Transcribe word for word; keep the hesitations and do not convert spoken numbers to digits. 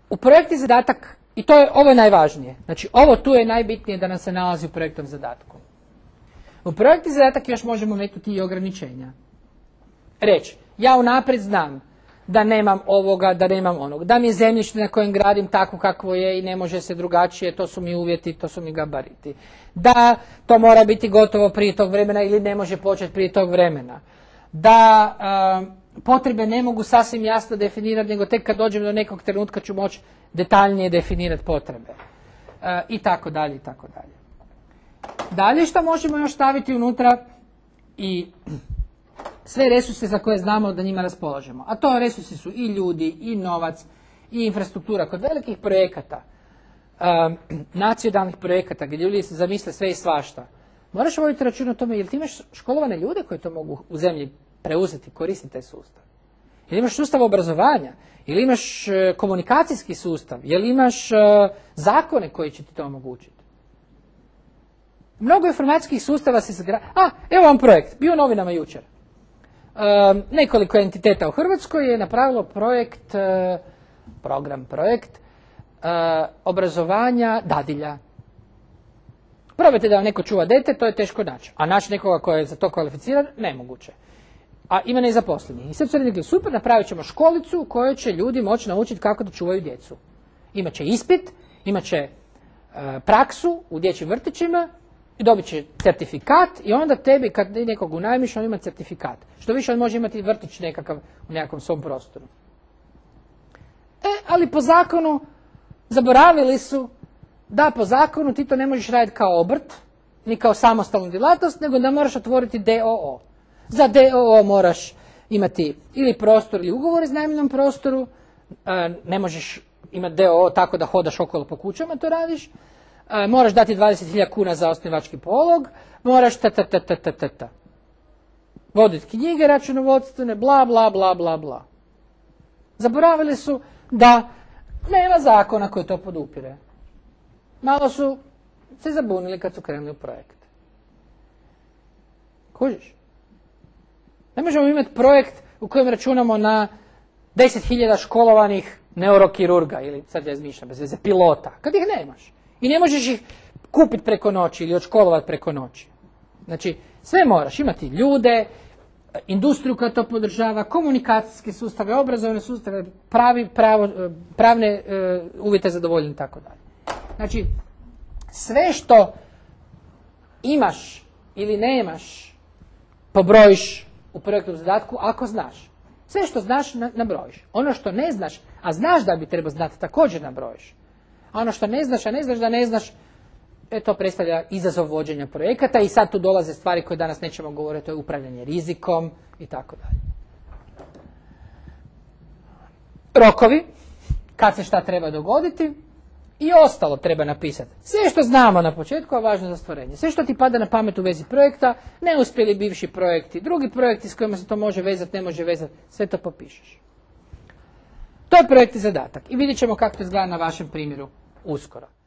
u projekti zadatak, i to je, ovo je najvažnije, znači ovo tu je najbitnije da nam se nalazi u projektnom zadatku. U projektni zadatak još možemo metnuti i ograničenja. Reći, ja unaprijed znam da nemam ovoga, da nemam onog, da mi je zemljište na kojem gradim takvo kakvo je i ne može se drugačije, to su mi uvjeti, to su mi gabariti. Da to mora biti gotovo prije tog vremena ili ne može početi prije tog vremena. Da um, potrebe ne mogu sasvim jasno definirati, nego tek kad dođem do nekog trenutka ću moći detaljnije definirati potrebe. Uh, I tako dalje, i tako dalje. Dalje što možemo još staviti unutra i sve resurse za koje znamo da njima raspolažemo. A to resursi su i ljudi, i novac, i infrastruktura. Kod velikih projekata, um, nacionalnih projekata, gdje ljudi se zamisle sve i svašta, moraš voditi račun o tome, jel ti imaš školovane ljude koji to mogu u zemlji preuzeti, koristiti taj sustav? Jel imaš sustav obrazovanja? Jel imaš uh, komunikacijski sustav? Jel imaš uh, zakone koji će ti to omogućiti? Mnogo informacijskih sustava se zgra... A, evo vam projekt, bio u novinama jučer. Um, nekoliko entiteta u Hrvatskoj je napravilo projekt, uh, program, projekt uh, obrazovanja dadilja. Probajte da vam neko čuva dete, to je teško naći. A naći nekoga koji je za to kvalificiran, nemoguće. A ima nezaposlenih. I sad su rekli, super, napravit ćemo školicu u kojoj će ljudi moći naučiti kako da čuvaju djecu. Imaće ispit, imaće uh, praksu u dječjim vrtićima, i dobit će certifikat i onda tebi kad nekog unajmiš on ima certifikat. Što više on može imati vrtić nekakav u nekakvom svom prostoru. E, ali po zakonu zaboravili su da po zakonu ti to ne možeš raditi kao obrt, ni kao samostalnu djelatnost, nego da moraš otvoriti D O O. Za D O O moraš imati ili prostor ili ugovor o iznajmljenom prostoru, ne možeš imati D O O tako da hodaš okolo po kućama, to radiš. Uh, moraš dati dvadeset hiljada kuna za osnivački polog, moraš ta ta ta ta ta ta ta. Voditi knjige računovodstvene, bla bla bla bla bla. Zaboravili su da nema zakona koji to podupire. Malo su se zabunili kad su krenuli u projekt. Kužiš? Ne možemo imati projekt u kojem računamo na deset hiljada školovanih neurokirurga ili, sad ja izmišljam bez veze, pilota, kad ih nemaš. I ne možeš ih kupiti preko noći ili odškolovati preko noći. Znači, sve moraš imati ljude, industriju koja to podržava, komunikacijske sustave, obrazovne sustave, pravi, pravo, pravne uh, uvjete zadovoljene i tako dalje. Znači, sve što imaš ili nemaš, pobrojiš u projektnom zadatku ako znaš. Sve što znaš nabrojiš. Ono što ne znaš, a znaš da bi trebao znati, također nabrojiš. A ono što ne znaš, a ne znaš da ne znaš, e, to predstavlja izazov vođenja projekata i sad tu dolaze stvari koje danas nećemo govoriti, to je upravljanje rizikom i tako dalje. Rokovi, kad se šta treba dogoditi i ostalo treba napisati. Sve što znamo na početku je važno za stvorenje. Sve što ti pada na pamet u vezi projekta, neuspjeli bivši projekti, drugi projekti s kojima se to može vezati, ne može vezati, sve to popišeš. To je projektni zadatak i vidjet ćemo kako to izgleda na vašem primjeru uskoro.